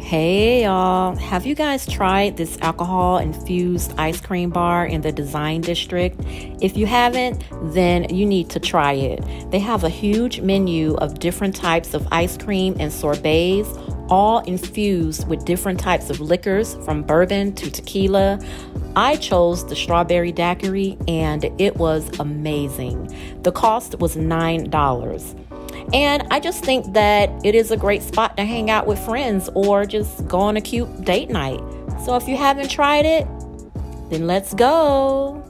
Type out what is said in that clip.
Hey y'all, have you guys tried this alcohol infused ice cream bar in the Design District? If you haven't, then you need to try it. They have a huge menu of different types of ice cream and sorbets, all infused with different types of liquors from bourbon to tequila. I chose the strawberry daiquiri and it was amazing. The cost was $9. And I just think that it is a great spot to hang out with friends or just go on a cute date night. So if you haven't tried it, then let's go.